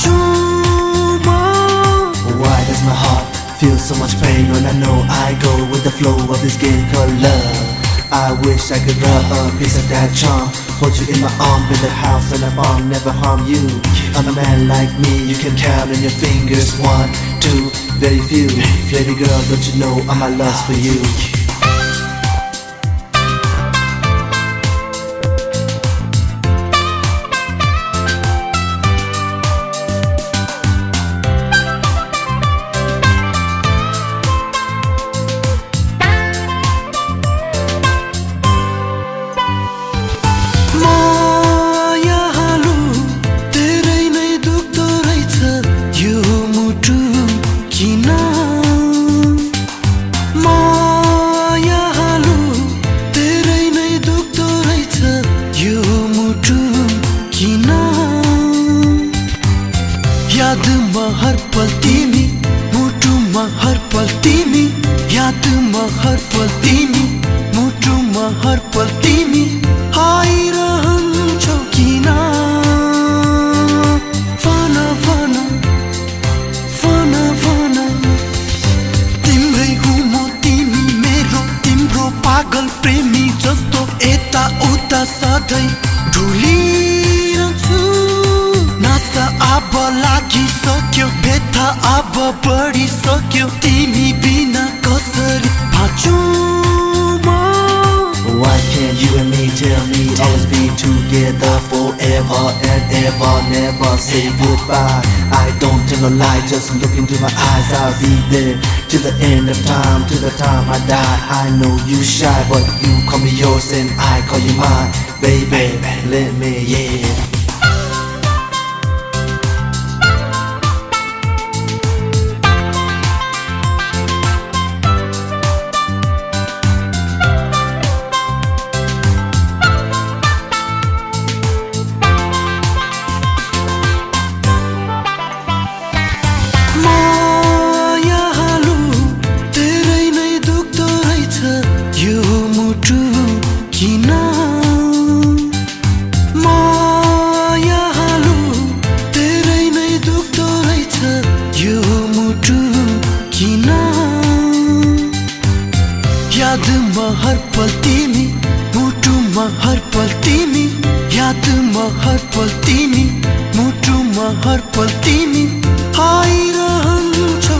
Why does my heart feel so much pain when I know I go with the flow of this game called love? I wish I could rub a piece of that charm, hold you in my arm, build a house and a farm, never harm you. I'm a man like me, you can count on your fingers, 1, 2, very few. Baby girl, don't you know I'm my lust for you? यादमा हर पल तिमी, मुटुमा हर पल तिमी, यादमा हर पल तिमी, मुटुमा हर पल तिमी आइरहन्छौ किन? भन भन भन भन तिम्रै हुँ म, तिमी मेरो, तिम्रो पागल प्रेमी जस्तो यता उता सधैँ ढुलिरहन्छु। नासा अब लागिसक्यो, व्यथा अब बढिसक्यो, तिमी बिना कसरी बाँचौँ म? Why can't you and me tell me always be together forever and ever, never say goodbye? I don't tell no lie, just look into my eyes, I'll be there till the end of time, till the time I die. I know you shy, but you call me yours and I call you mine. Baby, let me, yeah. यादमा हर पल तिमी, मुटुमा हर पल तिमी, यादमा हर पल तिमी, मुटुमा हर पल तिमी आइरहन्छौ।